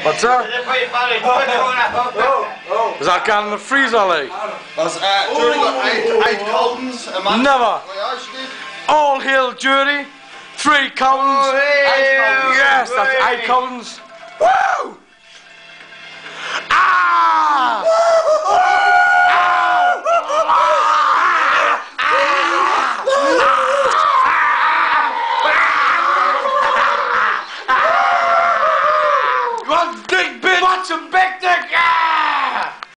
What's that? Is that going in the freezer, Lee? Judy got 8 Coldens a month. Never. All hail Judy. 3 Coldens. Oh, hey, yes, that's 8 Coldens. Woo!